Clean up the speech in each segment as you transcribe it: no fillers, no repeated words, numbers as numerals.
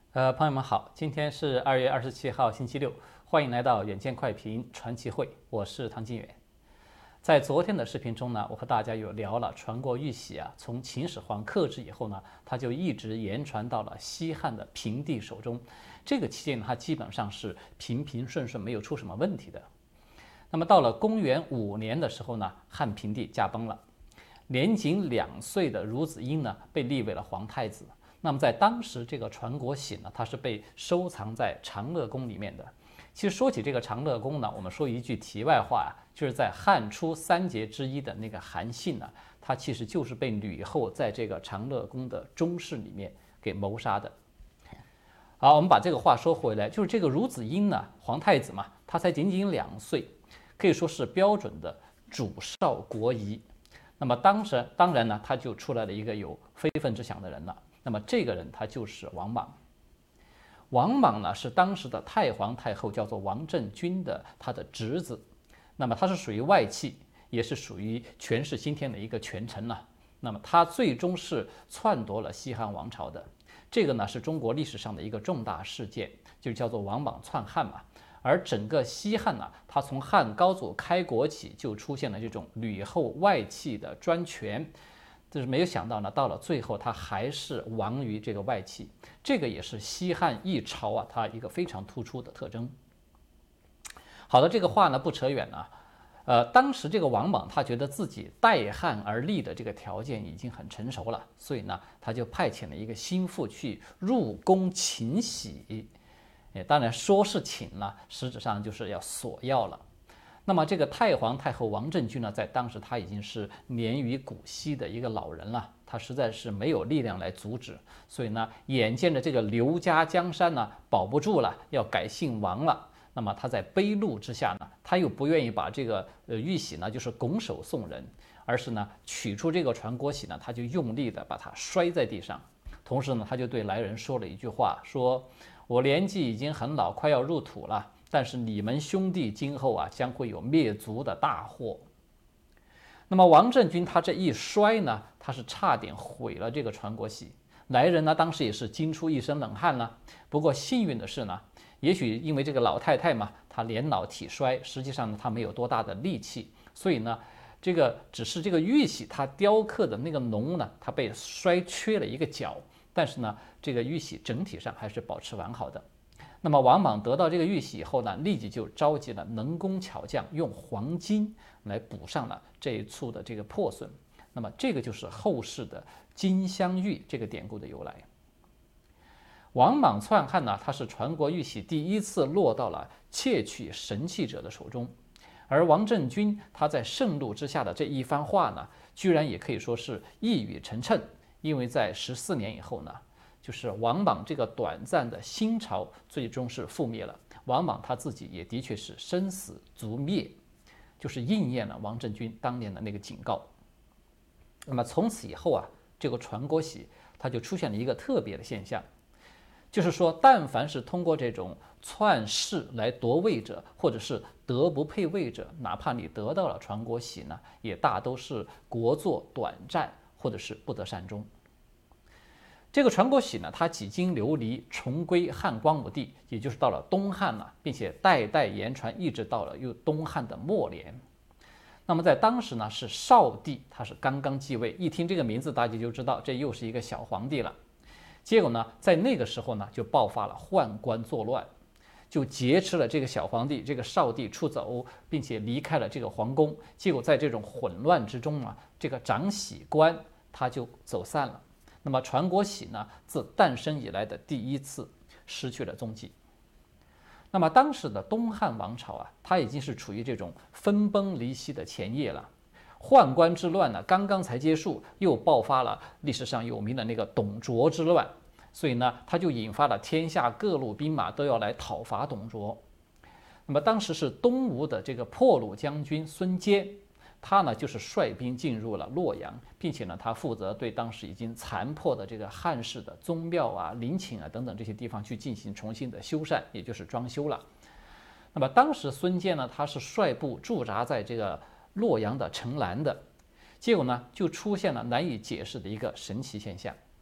朋友们好，今天是2月27号星期六，欢迎来到远见快评传奇会，我是唐金远。在昨天的视频中呢，我和大家有聊了传国玉玺啊，从秦始皇刻制以后呢，它就一直延传到了西汉的平帝手中。这个期间呢，它基本上是平平顺顺，没有出什么问题的。那么到了公元5年的时候呢，汉平帝驾崩了，年仅2岁的孺子婴呢，被立为了皇太子。那么在当时，这个传国玺呢，它是被收藏在长乐宫里面的。其实说起这个长乐宫呢，我们说一句题外话啊，就是在汉初3杰之一的那个韩信呢，他其实就是被吕后在这个长乐宫的中室里面给谋杀的。好，我们把这个话说回来，就是这个孺子婴呢，皇太子嘛，他才仅仅2岁，可以说是标准的主少国疑。那么当然呢，他就出来了一个有非分之想的人了。那么这个人他就是王莽。王莽呢是当时的太皇太后叫做王政君的他的侄子，那么他是属于外戚，也是属于权势新天的一个权臣了。那么他最终是篡夺了西汉王朝的，这个呢是中国历史上的一个重大事件，就叫做王莽篡汉嘛。而整个西汉呢，它从汉高祖开国起就出现了这种吕后外戚的专权。就是没有想到呢，到了最后他还是亡于这个外戚，这个也是西汉一朝啊，它一个非常突出的特征。好的，这个话呢不扯远了。当时这个王莽他觉得自己代汉而立的这个条件已经很成熟了，所以呢他就派遣了一个心腹去入宫请玺。当然说是请了，实质上就是要索要了。那么这个太皇太后王政君呢，在当时他已经是年逾古稀的一个老人了，他实在是没有力量来阻止，所以呢，眼见着这个刘家江山呢保不住了，要改姓王了。那么他在悲怒之下呢，他又不愿意把这个玉玺呢，就是拱手送人，而是呢取出这个传国玺呢，他就用力的把它摔在地上，同时呢，他就对来人说了一句话，说：“我年纪已经很老，快要入土了。”但是你们兄弟今后啊，将会有灭族的大祸。那么王政君他这一摔呢，他是差点毁了这个传国玺。来人呢，当时也是惊出一身冷汗了。不过幸运的是呢，也许因为这个老太太嘛，她年老体衰，实际上呢，她没有多大的力气，所以呢，这个只是这个玉玺它雕刻的那个龙呢，它被摔缺了一个角，但是呢，这个玉玺整体上还是保持完好的。那么王莽得到这个玉玺以后呢，立即就召集了能工巧匠，用黄金来补上了这一处的这个破损。那么这个就是后世的金镶玉这个典故的由来。王莽篡汉呢，他是传国玉玺第一次落到了窃取神器者的手中，而王政君他在盛怒之下的这一番话呢，居然也可以说是一语成谶，因为在14年以后呢，就是王莽这个短暂的新朝最终是覆灭了，王莽他自己也的确是生死族灭，就是应验了王政君当年的那个警告。那么从此以后啊，这个传国玺它就出现了一个特别的现象，就是说但凡是通过这种篡世来夺位者，或者是德不配位者，哪怕你得到了传国玺呢，也大都是国祚短暂，或者是不得善终。这个传国玺呢，它几经流离，重归汉光武帝，也就是到了东汉了，并且代代言传，一直到了又东汉的末年。那么在当时呢，是少帝，他是刚刚继位，一听这个名字，大家就知道这又是一个小皇帝了。结果呢，在那个时候呢，就爆发了宦官作乱，就劫持了这个小皇帝，这个少帝出走，并且离开了这个皇宫。结果在这种混乱之中啊，这个掌玺官他就走散了。那么传国玺呢，自诞生以来的第一次失去了踪迹。那么当时的东汉王朝啊，它已经是处于这种分崩离析的前夜了。宦官之乱呢，刚刚才结束，又爆发了历史上有名的那个董卓之乱，所以呢，它就引发了天下各路兵马都要来讨伐董卓。那么当时是东吴的这个破虏将军孙坚，他呢就是率兵进入了洛阳，并且呢他负责对当时已经残破的这个汉室的宗庙啊、陵寝啊等等这些地方去进行重新的修缮，也就是装修了。那么当时孙坚呢，他是率部驻扎在这个洛阳的城南的，结果呢就出现了难以解释的一个神奇现象，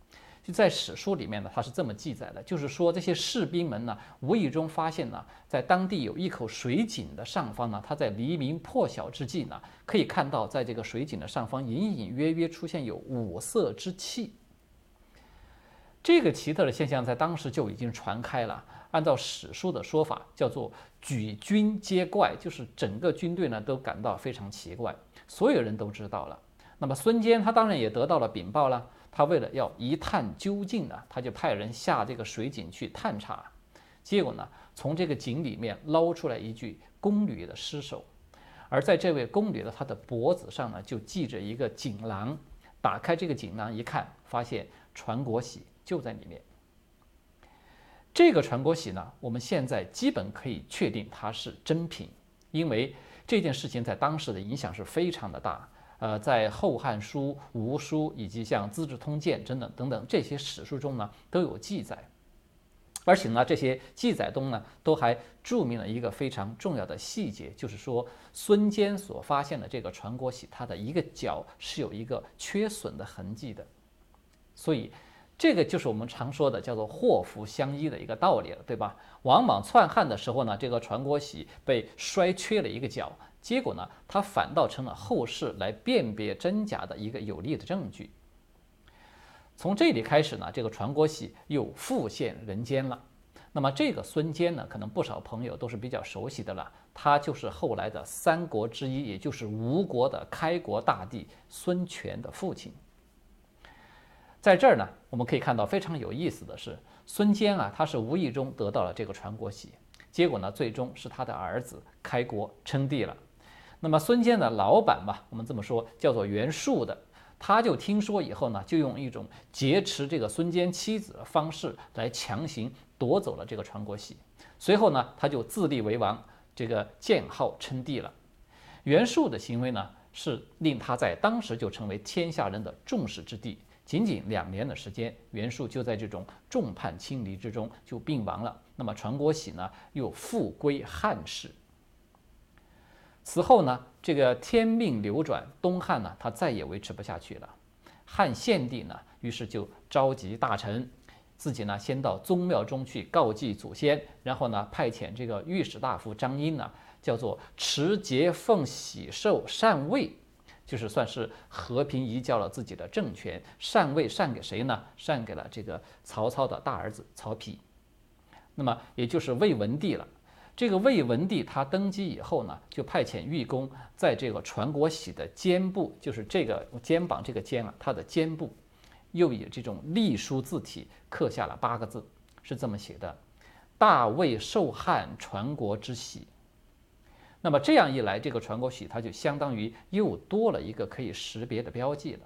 就在史书里面呢，它是这么记载的，就是说这些士兵们呢，无意中发现呢，在当地有一口水井的上方呢，它在黎明破晓之际呢，可以看到在这个水井的上方隐隐约约出现有五色之气。这个奇特的现象在当时就已经传开了。按照史书的说法，叫做举军皆怪，就是整个军队呢都感到非常奇怪，所有人都知道了。那么孙坚他当然也得到了禀报了，他为了要一探究竟呢，他就派人下这个水井去探查。结果呢，从这个井里面捞出来一具宫女的尸首，而在这位宫女的她的脖子上呢，就系着一个锦囊。打开这个锦囊一看，发现传国玺就在里面。这个传国玺呢，我们现在基本可以确定它是真品，因为这件事情在当时的影响是非常的大。在《后汉书》《吴书》以及像《资治通鉴》等等这些史书中呢，都有记载。而且呢，这些记载中呢，都还注明了一个非常重要的细节，就是说孙坚所发现的这个传国玺，它的一个角是有一个缺损的痕迹的。所以这个就是我们常说的叫做祸福相依的一个道理了，对吧？王莽篡汉的时候呢，这个传国玺被摔缺了一个角，结果呢，它反倒成了后世来辨别真假的一个有力的证据。从这里开始呢，这个传国玺又复现人间了。那么这个孙坚呢，可能不少朋友都是比较熟悉的了，他就是后来的三国之一，也就是吴国的开国大帝孙权的父亲。在这儿呢，我们可以看到非常有意思的是，孙坚啊，他是无意中得到了这个传国玺，结果呢，最终是他的儿子开国称帝了。那么孙坚的老板吧，我们这么说，叫做袁术的，他就听说以后呢，就用一种劫持这个孙坚妻子的方式来强行夺走了这个传国玺。随后呢，他就自立为王，这个建号称帝了。袁术的行为呢，是令他在当时就成为天下人的众矢之的。仅仅2年的时间，袁术就在这种众叛亲离之中就病亡了。那么传国玺呢，又复归汉室。此后呢，这个天命流转，东汉呢，他再也维持不下去了。汉献帝呢，于是就召集大臣，自己呢先到宗庙中去告祭祖先，然后呢派遣这个御史大夫张殷呢，叫做持节奉玺绶禅位。就是算是和平移交了自己的政权，禅位禅给谁呢？禅给了这个曹操的大儿子曹丕，那么也就是魏文帝了。这个魏文帝他登基以后呢，就派遣御工在这个传国玺的肩部，就是这个肩膀这个肩啊，它的肩部又以这种隶书字体刻下了8个字，是这么写的：大魏受汉传国之玺。那么这样一来，这个传国玺它就相当于又多了一个可以识别的标记了。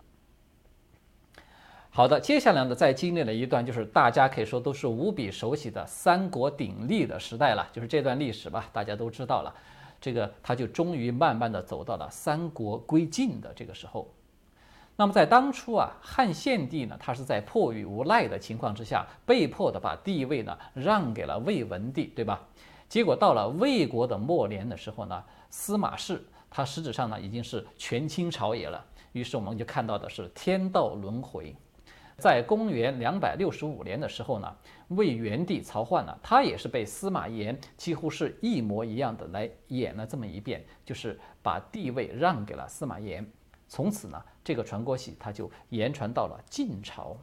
好的，接下来呢，再经历了一段就是大家可以说都是无比熟悉的三国鼎立的时代了，就是这段历史吧，大家都知道了。这个它就终于慢慢的走到了三国归晋的这个时候。那么在当初啊，汉献帝呢，他是在迫于无奈的情况之下，被迫的把地位呢让给了魏文帝，对吧？结果到了魏国的末年的时候呢，司马氏他实质上呢已经是权倾朝野了。于是我们就看到的是天道轮回。在公元265年的时候呢，魏元帝曹奂呢，他也是被司马炎几乎是一模一样的来演了这么一遍，就是把地位让给了司马炎。从此呢，这个传国玺它就延传到了晋朝。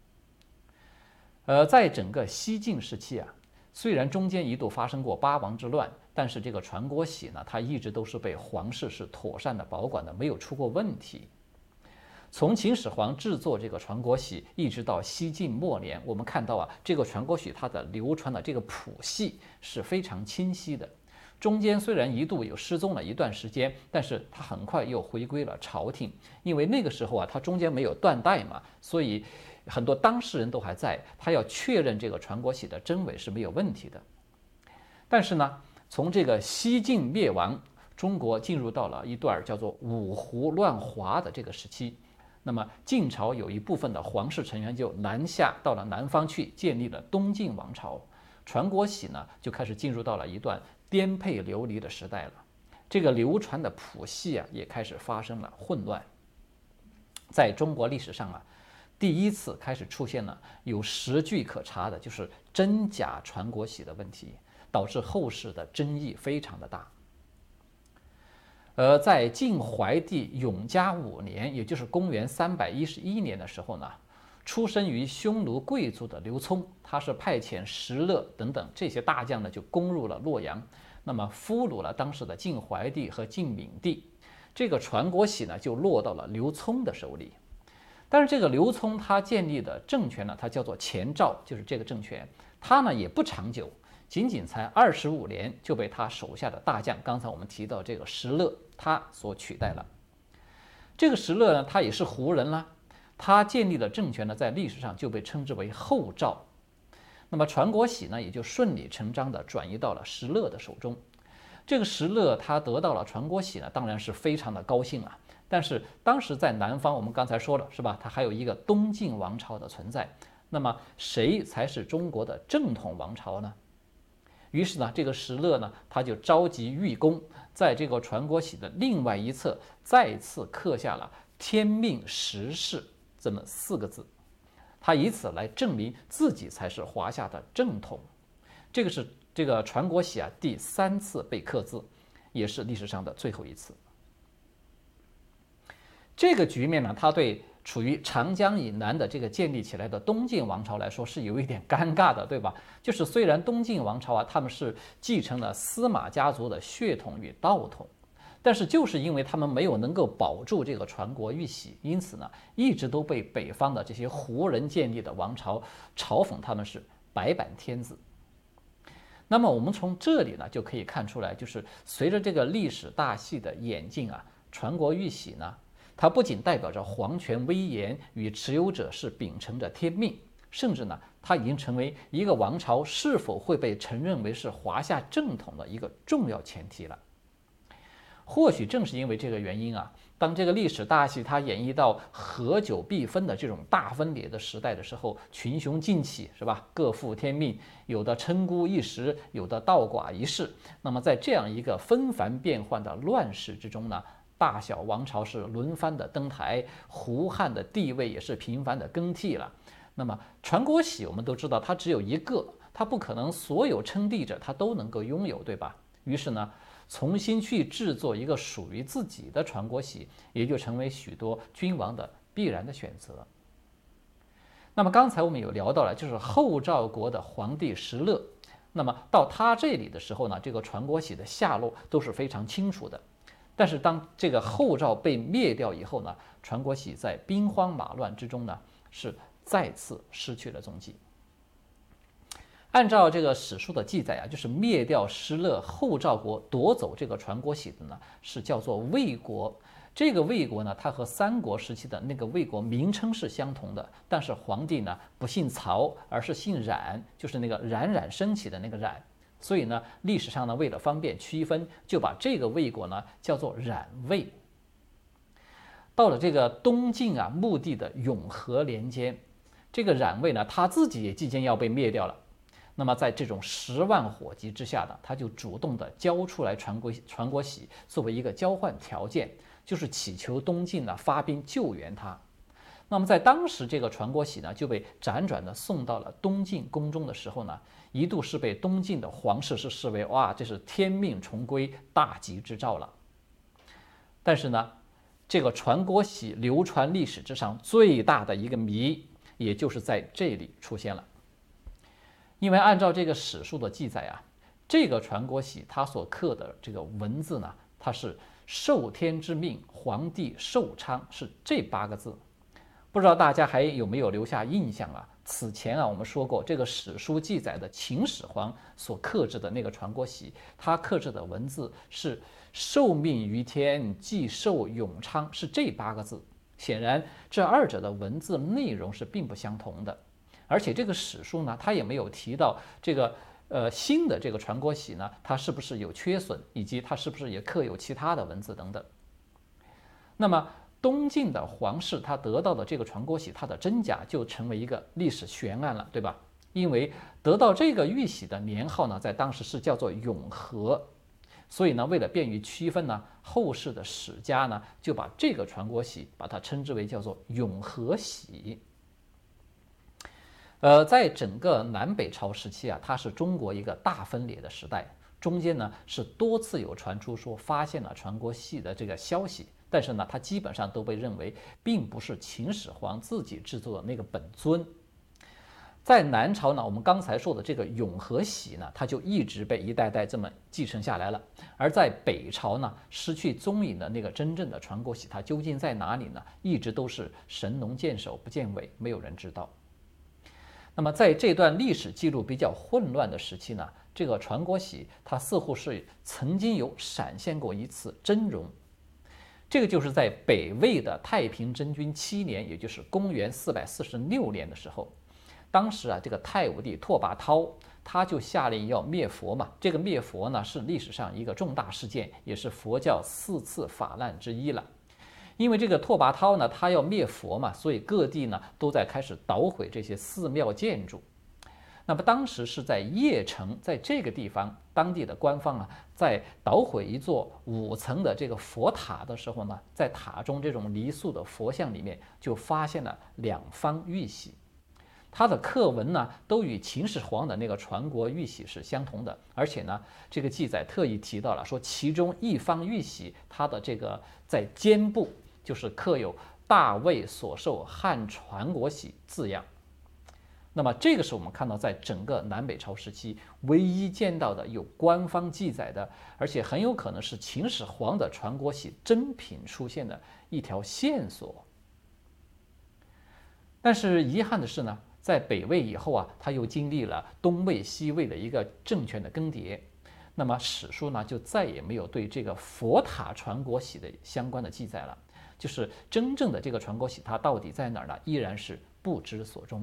在整个西晋时期啊，虽然中间一度发生过8王之乱，但是这个传国玺呢，它一直都是被皇室是妥善的保管的，没有出过问题。从秦始皇制作这个传国玺，一直到西晋末年，我们看到啊，这个传国玺它的流传的这个谱系是非常清晰的。中间虽然一度有失踪了一段时间，但是它很快又回归了朝廷，因为那个时候啊，它中间没有断代嘛，所以很多当事人都还在，他要确认这个传国玺的真伪是没有问题的。但是呢，从这个西晋灭亡，中国进入到了一段叫做五胡乱华的这个时期。那么晋朝有一部分的皇室成员就南下到了南方去，建立了东晋王朝。传国玺呢，就开始进入到了一段颠沛流离的时代了。这个流传的谱系啊，也开始发生了混乱。在中国历史上啊， 第一次开始出现了有实据可查的，就是真假传国玺的问题，导致后世的争议非常的大。而在晋怀帝永嘉5年，也就是公元311年的时候呢，出身于匈奴贵族的刘聪，他是派遣石勒等等这些大将呢，就攻入了洛阳，那么俘虏了当时的晋怀帝和晋闵帝，这个传国玺呢就落到了刘聪的手里。但是这个刘聪他建立的政权呢，他叫做前赵，就是这个政权，他呢也不长久，仅仅才25年就被他手下的大将，刚才我们提到这个石勒，他所取代了。这个石勒呢，他也是胡人啦，他建立的政权呢，在历史上就被称之为后赵。那么传国玺呢，也就顺理成章地转移到了石勒的手中。这个石勒他得到了传国玺呢，当然是非常的高兴啊。但是当时在南方，我们刚才说了是吧？它还有一个东晋王朝的存在。那么谁才是中国的正统王朝呢？于是呢，这个石勒呢，他就召集御工，在这个传国玺的另外一侧再次刻下了“天命实氏”这么4个字，他以此来证明自己才是华夏的正统。这个是这个传国玺啊第3次被刻字，也是历史上的最后一次。这个局面呢，它对处于长江以南的这个建立起来的东晋王朝来说是有一点尴尬的，对吧？就是虽然东晋王朝啊，他们是继承了司马家族的血统与道统，但是就是因为他们没有能够保住这个传国玉玺，因此呢，一直都被北方的这些胡人建立的王朝嘲讽他们是白板天子。那么我们从这里呢就可以看出来，就是随着这个历史大戏的演进啊，传国玉玺呢，它不仅代表着皇权威严与持有者是秉承着天命，甚至呢，它已经成为一个王朝是否会被承认为是华夏正统的一个重要前提了。或许正是因为这个原因啊，当这个历史大戏它演绎到合久必分的这种大分裂的时代的时候，群雄尽起，是吧？各负天命，有的称孤一时，有的倒寡一世。那么在这样一个纷繁变幻的乱世之中呢，大小王朝是轮番的登台，胡汉的地位也是频繁的更替了。那么传国玺我们都知道，它只有一个，它不可能所有称帝者他都能够拥有，对吧？于是呢，重新去制作一个属于自己的传国玺，也就成为许多君王的必然的选择。那么刚才我们有聊到了，就是后赵国的皇帝石勒，那么到他这里的时候呢，这个传国玺的下落都是非常清楚的。但是当这个后赵被灭掉以后呢，传国玺在兵荒马乱之中呢，是再次失去了踪迹。按照这个史书的记载啊，就是灭掉石勒后赵国夺走这个传国玺的呢，是叫做魏国。这个魏国呢，它和三国时期的那个魏国名称是相同的，但是皇帝呢不姓曹，而是姓冉，就是那个冉冉升起的那个冉。所以呢，历史上呢，为了方便区分，就把这个魏国呢叫做冉魏。到了这个东晋啊墓地的永和年间，这个冉魏呢，他自己也即将要被灭掉了。那么在这种10万火急之下呢，他就主动的交出来传国玺作为一个交换条件，就是祈求东晋呢发兵救援他。那么在当时这个传国玺呢就被辗转的送到了东晋宫中的时候呢，一度是被东晋的皇室是视为哇，这是天命重归大吉之兆了。但是呢，这个传国玺流传历史之上最大的一个谜，也就是在这里出现了。因为按照这个史书的记载啊，这个传国玺它所刻的这个文字呢，它是受天之命，皇帝寿昌，是这8个字。不知道大家还有没有留下印象啊？此前啊，我们说过，这个史书记载的秦始皇所刻制的那个传国玺，他刻制的文字是受命于天，既寿永昌，是这8个字。显然，这2者的文字内容是并不相同的。而且这个史书呢，它也没有提到这个新的这个传国玺呢，它是不是有缺损，以及它是不是也刻有其他的文字等等。那么东晋的皇室他得到的这个传国玺，它的真假就成为一个历史悬案了，对吧？因为得到这个玉玺的年号呢，在当时是叫做永和，所以呢，为了便于区分呢，后世的史家呢就把这个传国玺把它称之为叫做永和玺。 在整个南北朝时期啊，它是中国一个大分裂的时代，中间呢是多次有传出说发现了传国玺的这个消息，但是呢，它基本上都被认为并不是秦始皇自己制作的那个本尊。在南朝呢，我们刚才说的这个永和玺呢，它就一直被一代代这么继承下来了。而在北朝呢，失去踪影的那个真正的传国玺，它究竟在哪里呢？一直都是神龙见首不见尾，没有人知道。那么在这段历史记录比较混乱的时期呢，这个传国玺它似乎是曾经有闪现过一次真容。这个就是在北魏的太平真君7年，也就是公元446年的时候，当时啊，这个太武帝拓跋焘他就下令要灭佛嘛。这个灭佛呢，是历史上一个重大事件，也是佛教4次法难之一了。因为这个拓跋焘呢，他要灭佛嘛，所以各地呢都在开始捣毁这些寺庙建筑。那么当时是在邺城，在这个地方，当地的官方啊，在捣毁一座5层的这个佛塔的时候呢，在塔中这种泥塑的佛像里面，就发现了2方玉玺。它的刻文呢，都与秦始皇的那个传国玉玺是相同的，而且呢，这个记载特意提到了说，其中一方玉玺，它的这个在肩部就是刻有“大魏所授汉传国玺”字样。那么这个是我们看到在整个南北朝时期唯一见到的有官方记载的，而且很有可能是秦始皇的传国玺真品出现的一条线索。但是遗憾的是呢，在北魏以后啊，他又经历了东魏、西魏的一个政权的更迭，那么史书呢就再也没有对这个佛塔传国玺的相关的记载了，就是真正的这个传国玺它到底在哪儿呢？依然是不知所终。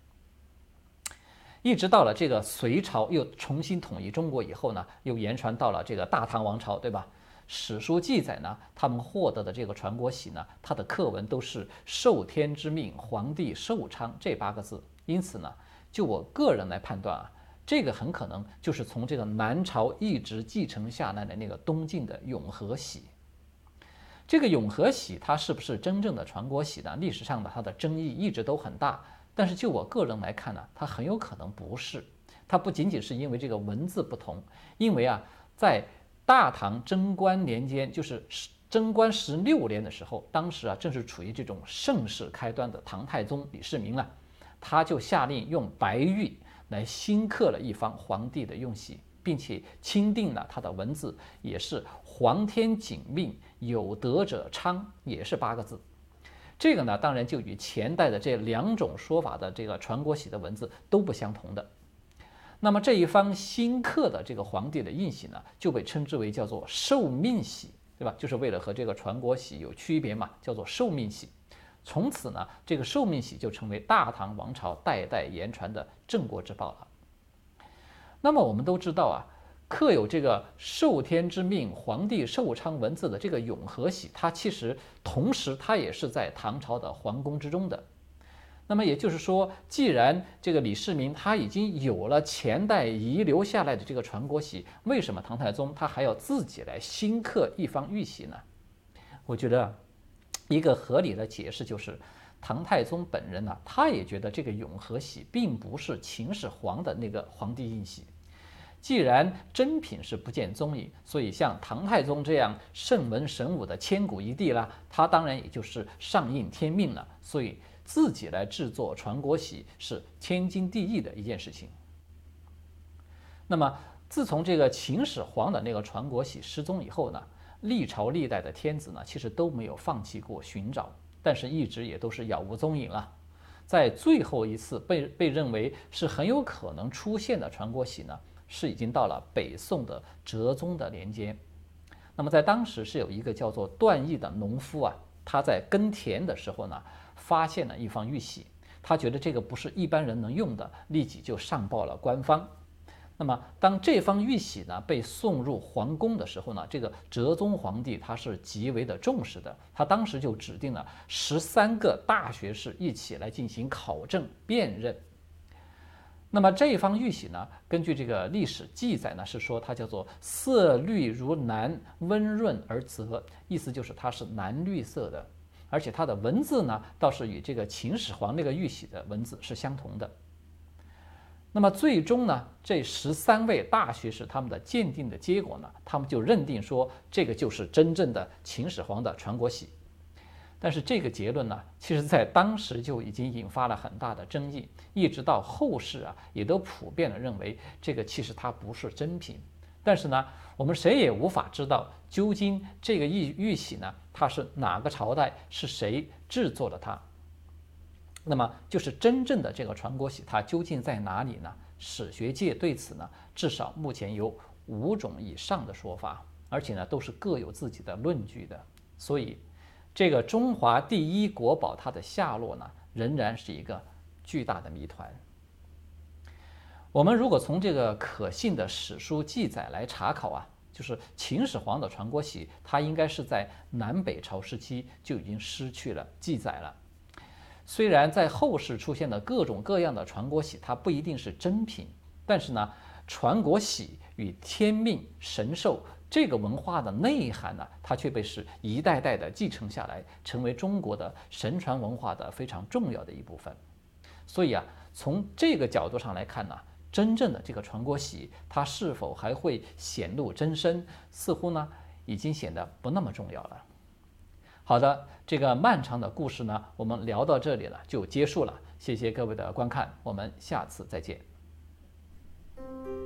一直到了这个隋朝又重新统一中国以后呢，又延传到了这个大唐王朝，对吧？史书记载呢，他们获得的这个传国玺呢，它的刻文都是“受天之命，皇帝寿昌”这8个字。因此呢，就我个人来判断啊，这个很可能就是从这个南朝一直继承下来的那个东晋的永和玺。这个永和玺它是不是真正的传国玺呢？历史上的它的争议一直都很大。但是就我个人来看呢，它很有可能不是。它不仅仅是因为这个文字不同，因为啊，在大唐贞观年间，就是贞观16年的时候，当时啊正是处于这种盛世开端的唐太宗李世民啊，他就下令用白玉来新刻了一方皇帝的用玺，并且钦定了他的文字，也是“皇天景命，有德者昌”，也是8个字。这个呢，当然就与前代的这2种说法的这个传国玺的文字都不相同的。那么这一方新刻的这个皇帝的印玺呢，就被称之为叫做受命玺，对吧？就是为了和这个传国玺有区别嘛，叫做受命玺。从此呢，这个受命玺就成为大唐王朝代代言传的镇国之宝了。那么我们都知道啊，刻有这个受天之命，皇帝寿昌文字的这个永和玺，它其实同时它也是在唐朝的皇宫之中的。那么也就是说，既然这个李世民他已经有了前代遗留下来的这个传国玺，为什么唐太宗他还要自己来新刻一方玉玺呢？我觉得一个合理的解释就是，唐太宗本人呢，他也觉得这个永和玺并不是秦始皇的那个皇帝印玺。既然真品是不见踪影，所以像唐太宗这样圣文神武的千古一帝啦，他当然也就是上应天命了，所以自己来制作传国玺是天经地义的一件事情。那么自从这个秦始皇的那个传国玺失踪以后呢，历朝历代的天子呢，其实都没有放弃过寻找，但是一直也都是杳无踪影了。在最后一次被认为是很有可能出现的传国玺呢，是已经到了北宋的哲宗的年间。那么在当时是有一个叫做段义的农夫啊，他在耕田的时候呢，发现了一方玉玺，他觉得这个不是一般人能用的，立即就上报了官方。那么当这方玉玺呢被送入皇宫的时候呢，这个哲宗皇帝他是极为的重视的，他当时就指定了13个大学士一起来进行考证辨认。那么这一方玉玺呢，根据这个历史记载呢，是说它叫做色绿如蓝，温润而泽，意思就是它是蓝绿色的，而且它的文字呢，倒是与这个秦始皇那个玉玺的文字是相同的。 那么最终呢，这13位大学士他们的鉴定的结果呢，他们就认定说这个就是真正的秦始皇的传国玺。但是这个结论呢，其实在当时就已经引发了很大的争议，一直到后世啊，也都普遍的认为这个其实它不是真品。但是呢，我们谁也无法知道究竟这个玉玺呢，它是哪个朝代，是谁制作的它。那么就是真正的这个传国玺，它究竟在哪里呢？史学界对此呢，至少目前有5种以上的说法，而且呢，都是各有自己的论据的。所以，这个中华第一国宝它的下落呢，仍然是一个巨大的谜团。我们如果从这个可信的史书记载来查考啊，就是秦始皇的传国玺，它应该是在南北朝时期就已经失去了记载了。虽然在后世出现的各种各样的传国玺，它不一定是真品，但是呢，传国玺与天命神授这个文化的内涵呢，它却被是一代代的继承下来，成为中国的神传文化的非常重要的一部分。所以啊，从这个角度上来看呢，真正的这个传国玺，它是否还会显露真身，似乎呢已经显得不那么重要了。好的，这个漫长的故事呢，我们聊到这里了就结束了。谢谢各位的观看，我们下次再见。